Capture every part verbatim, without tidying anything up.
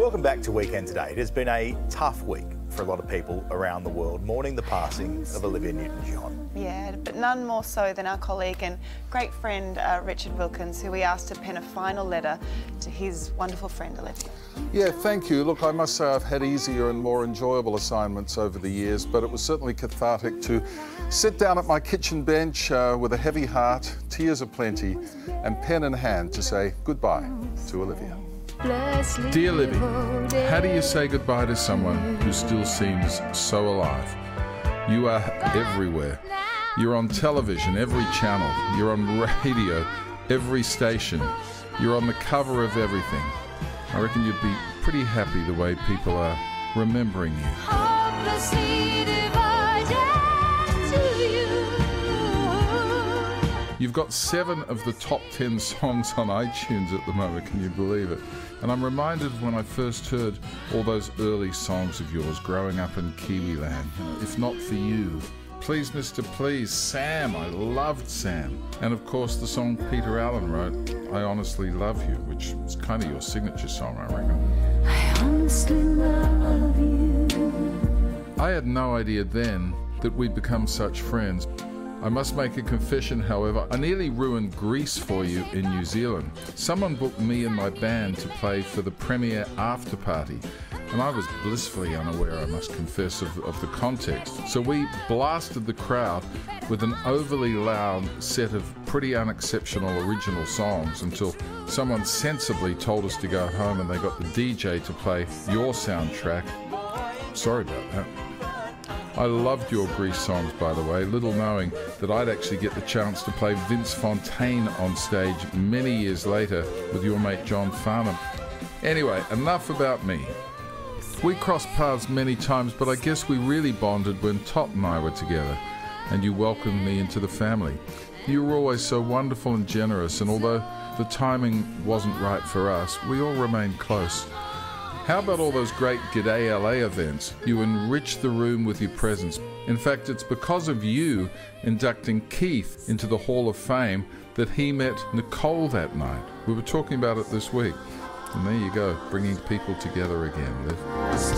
Welcome back to Weekend Today. It has been a tough week for a lot of people around the world, mourning the passing of Olivia Newton-John. Yeah, but none more so than our colleague and great friend uh, Richard Wilkins, who we asked to pen a final letter to his wonderful friend Olivia. Yeah, thank you. Look, I must say I've had easier and more enjoyable assignments over the years, but it was certainly cathartic to sit down at my kitchen bench uh, with a heavy heart, tears aplenty, and pen in hand to say goodbye to Olivia. Dear Livy, how do you say goodbye to someone who still seems so alive? You are everywhere. You're on television, every channel. You're on radio, every station. You're on the cover of everything. I reckon you'd be pretty happy the way people are remembering you. You've got seven of the top ten songs on iTunes at the moment, can you believe it? And I'm reminded of when I first heard all those early songs of yours growing up in Kiwiland. You know, if not for you. Please, Mister Please, Sam, I loved Sam. And of course the song Peter Allen wrote, I Honestly Love You, which is kind of your signature song, I reckon. I honestly love you. I had no idea then that we'd become such friends. I must make a confession, however. I nearly ruined Greece for you in New Zealand. Someone booked me and my band to play for the premiere after party, and I was blissfully unaware, I must confess, of, of the context. So we blasted the crowd with an overly loud set of pretty unexceptional original songs until someone sensibly told us to go home, and they got the D J to play your soundtrack. Sorry about that. I loved your Grease songs, by the way, little knowing that I'd actually get the chance to play Vince Fontaine on stage many years later with your mate John Farnham. Anyway, enough about me. We crossed paths many times, but I guess we really bonded when Tot and I were together, and you welcomed me into the family. You were always so wonderful and generous, and although the timing wasn't right for us, we all remained close. How about all those great G'day L A events? You enriched the room with your presence. In fact, it's because of you inducting Keith into the Hall of Fame that he met Nicole that night. We were talking about it this week. And there you go, bringing people together again, Liv.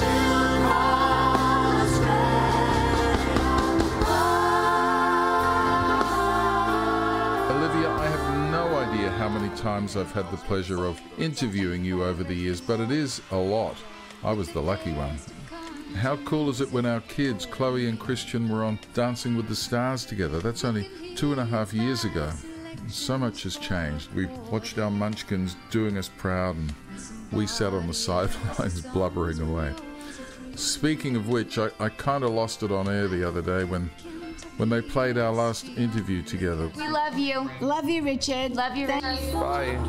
Olivia, I have no idea how many times I've had the pleasure of interviewing you over the years, but it is a lot. I was the lucky one. How cool is it when our kids, Chloe and Christian, were on Dancing with the Stars together? That's only two and a half years ago. So much has changed. We watched our munchkins doing us proud, and we sat on the sidelines blubbering away. Speaking of which, I, I kind of lost it on air the other day when when they played our last interview together. We love you. Love you, Richard. Love you, Richard. Bye.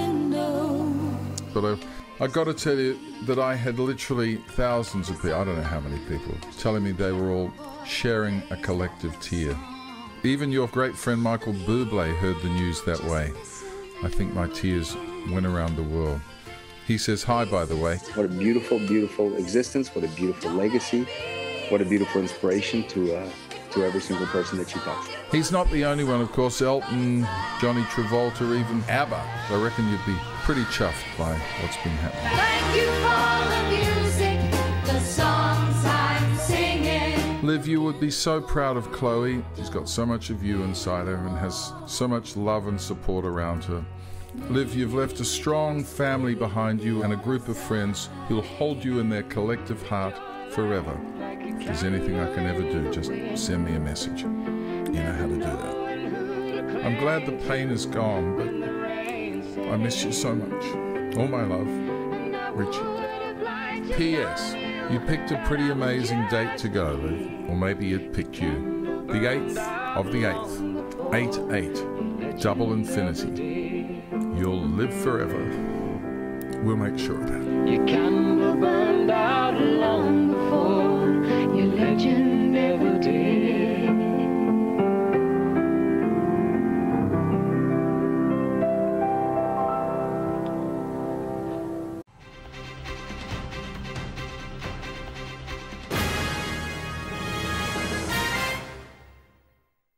But I, I got to tell you that I had literally thousands of people, I don't know how many people, telling me they were all sharing a collective tear. Even your great friend Michael Bublé heard the news that way. I think my tears went around the world. He says hi, by the way. What a beautiful, beautiful existence. What a beautiful legacy. What a beautiful inspiration to uh, to every single person that she touched. He's not the only one, of course. Elton, Johnny Travolta, even ABBA. I reckon you'd be pretty chuffed by what's been happening. Thank you for the music, the songs I'm singing. Liv, you would be so proud of Chloe. She's got so much of you inside her and has so much love and support around her. Liv, you've left a strong family behind you and a group of friends who'll hold you in their collective heart forever. If there's anything I can ever do, just send me a message. You know how to do that. I'm glad the pain is gone, but I miss you so much. All my love, Richie. P S You picked a pretty amazing date to go, Liv. Or maybe it picked you. The eighth of the eighth. eight eight. Double infinity. You'll live forever. We'll make sure of that. Your candle burned out long before your legend